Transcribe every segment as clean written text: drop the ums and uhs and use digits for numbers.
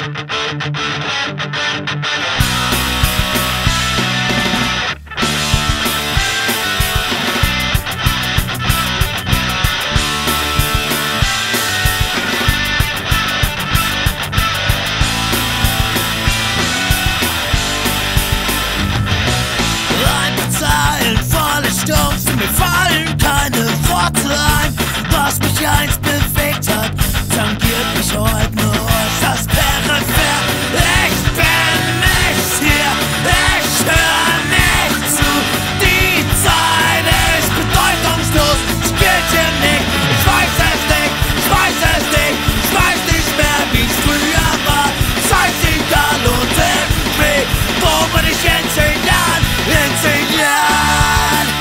Mir fallen keine Worte ein, was mich einst bewegt hat, tangiert mich heute nur äußerst peripher. Ich bin nicht hier, ich höre nicht zu, die Zeit ist bedeutungslos, sie gilt hier nicht. Ich weiß es nicht, ich weiß es nicht, ich weiß nicht mehr, wie es früher war. Scheißegal und irgendwie, wo bin ich in 10 Jahren, in 10 Jahren?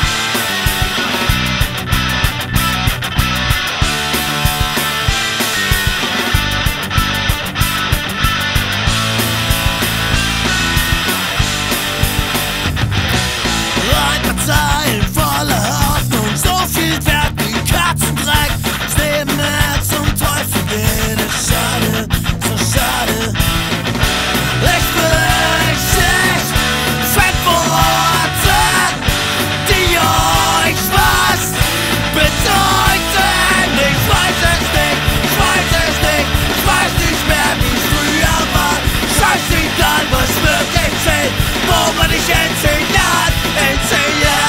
Zeilen voller Hoffnung, so viel wert wie Katzendreck. Das Leben mehr zum Teufel geht, ist schade, so schade. Ich will nicht fett vor Worten, die euch was bedeuten. Ich weiß es nicht, ich weiß es nicht, ich weiß nicht mehr, wie es früher war. Scheißegal, was wirklich zählt, wo bin ich in 10 Jahren, in 10 Jahren.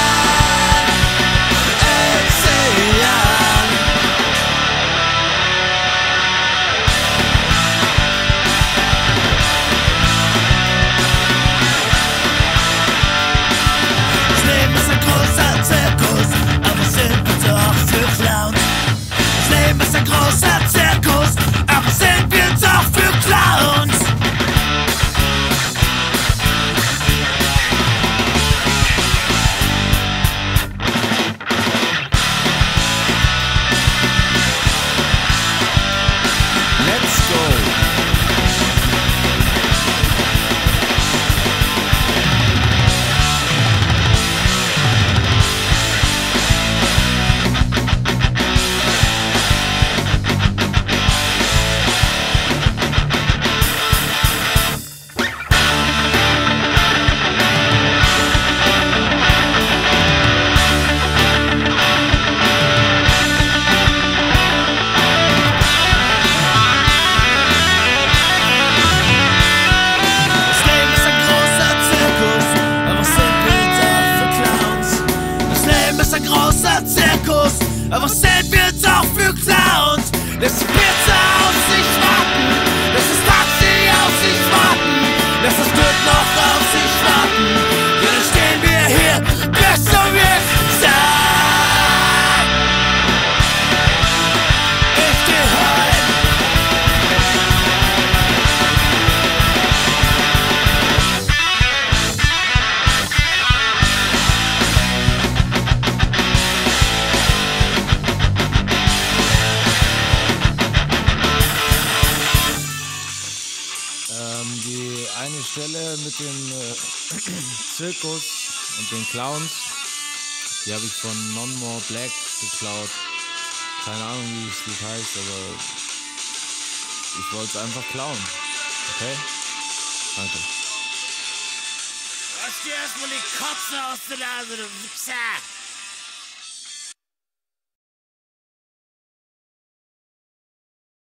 Großer Zirkus, aber sind wir doch für Clowns. Let's go. Großer Zirkus, aber sind wir doch für Clowns? Lass die Pizza auf sich warten, lass das Taxi auf sich warten, lass das Glück noch auf sich warten. Ja, dann stehen wir hier bis zum nächsten Tag. Ich geh heim. Die eine Stelle mit dem Zirkus und den Clowns, die habe ich von Non More Black geklaut. Keine Ahnung, wie das Lied heißt, aber ich wollte es einfach klauen. Okay? Danke. Lass dir erstmal die Kotze aus der Nase, du Wichser!